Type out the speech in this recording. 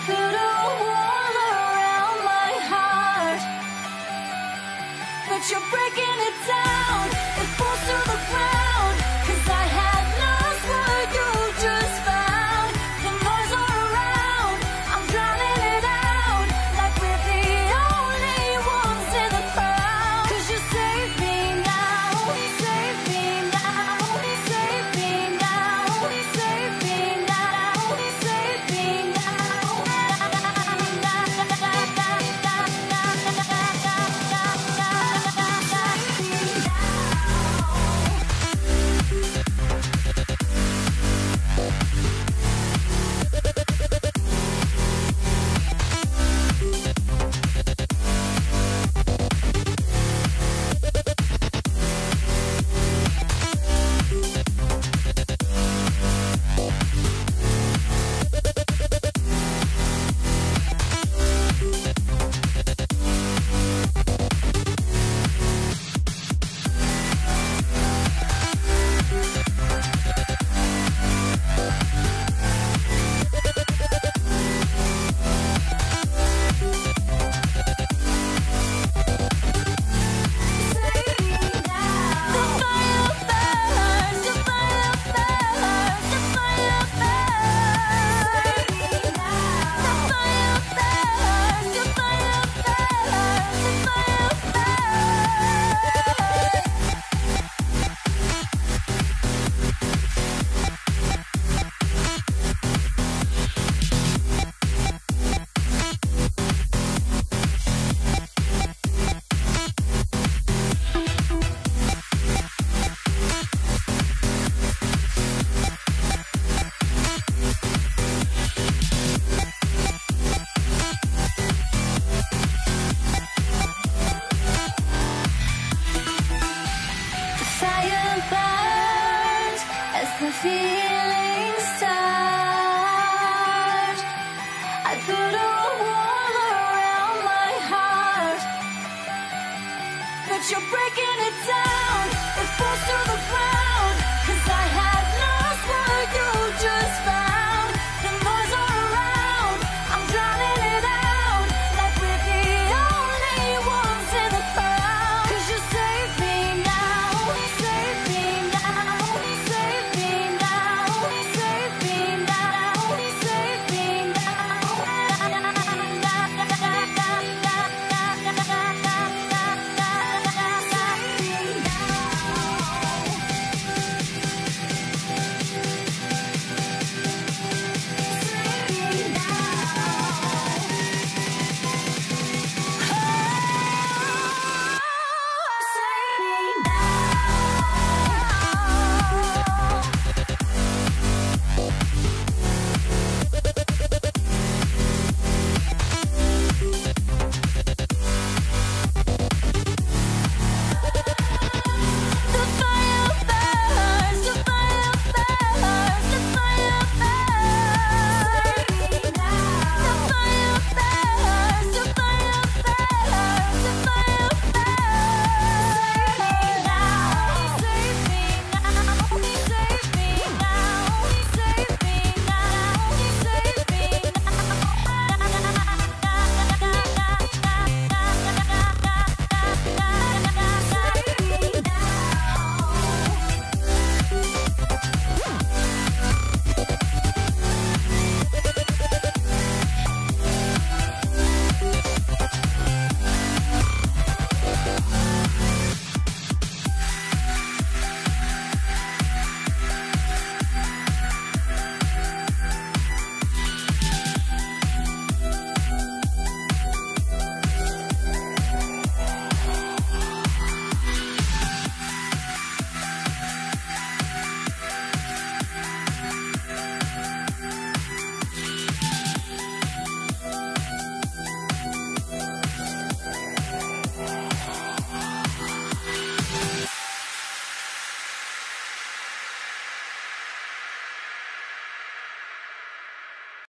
put a wall around my heart, but you're breaking it down. It falls to the ground, 'cause I had lost what you just found. The noise all around, I'm drowning it out, like we're the only ones in the crowd. 'Cause you save me now, save me now, save me now, save me now, save me now. Fire burns as the feelings start. I put a wall around my heart, but you're breaking it down. It falls to the ground.